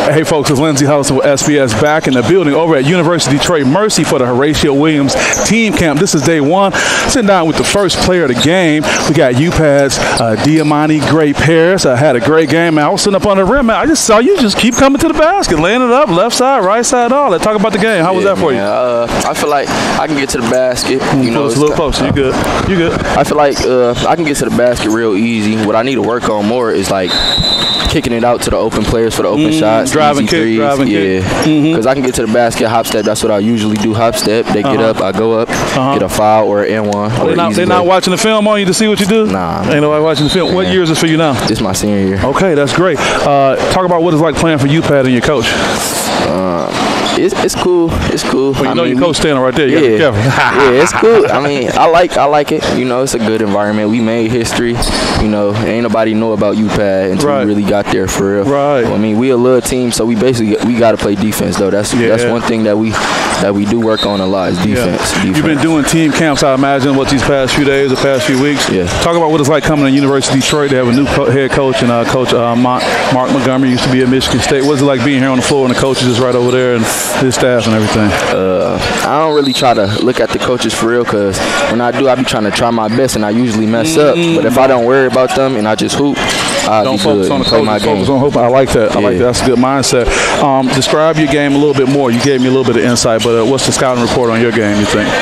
Hey folks, it's Lindsey Huddleston with SPS back in the building over at University of Detroit Mercy for the Horatio Williams team camp. This is day one. Sitting down with the first player of the game. We got UPAD's Diamante Gray Paris. Had a great game. I was sitting up on the rim. Man, I just saw you just keep coming to the basket, laying it up, left side, right side, all that. Talk about the game. How was that for you? I feel like I can get to the basket. You know, it's a little closer. You good? You good? I feel like I can get to the basket real easy. What I need to work on more is like kicking it out to the open players for the open shots, driving kick, threes. driving kick. Because I can get to the basket, hop step. That's what I usually do. Hop step. They get up, I go up, get a foul or an N1. They're not watching the film on you to see what you do? Nah. Ain't nobody watching the film. What year is this for you now? This is my senior year. Okay, that's great. Talk about what it's like playing for UPAD and your coach. It's cool. It's cool. Well, you know your coach standing right there. You gotta be careful. Yeah, it's cool. I mean, I like it. You know, it's a good environment. We made history. You know, ain't nobody know about UPAD until we really got there for real. Right. I mean, we a little team, so we got to play defense though. That's one thing that we do work on a lot is defense. You've been doing team camps, I imagine, these past few days, the past few weeks. Yeah. Talk about what it's like coming to University of Detroit. They have a new head coach, and Coach Mark Montgomery used to be at Michigan State. What's it like being here on the floor and the coach is just right over there and his staff and everything? I don't really try to look at the coaches for real, because when I do, I be trying to try my best, and I usually mess up. But if I don't worry about them and I just hoop, I'll be good and play my game. Focus on hoop. I like that. I like that. That's a good mindset. Describe your game a little bit more. You gave me a little bit of insight, but what's the scouting report on your game, you think?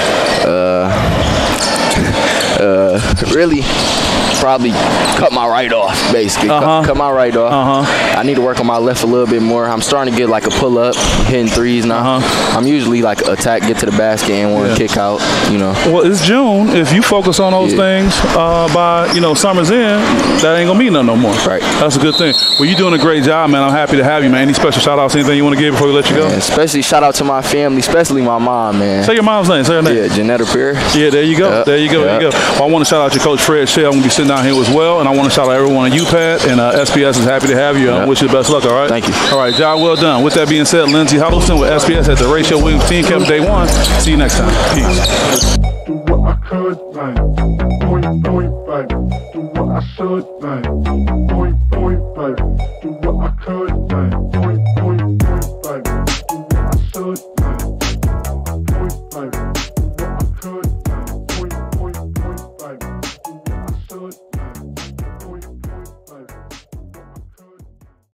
Really, probably cut my right off, basically. Cut my right off. I need to work on my left a little bit more. I'm starting to get like a pull-up, hitting threes now. I'm usually like attack, get to the basket, and one kick out, you know. Well, it's June. If you focus on those things by, summer's in, that ain't going to mean nothing no more. Right. That's a good thing. Well, you're doing a great job, man. I'm happy to have you, man. Any special shout-outs, anything you want to give before we let you go? Man, especially shout-out to my family, especially my mom, man. Say your mom's name. Say her name. Yeah, Janetta Pierce. Yeah, there you go. Yep. There you go. There you go. Well, I want to shout out your coach, Fred Shea. I'm going to be sitting down here as well, and I want to shout out everyone at UPAD, and SPS is happy to have you. I wish you the best luck, all right? Thank you. All right, job well done. With that being said, Lindsey Huddleston with SPS at the Horatio Williams team camp day one. See you next time. Peace. Do what I could, like, point, babe. Do what I should, like, point, babe. Do what I could, like,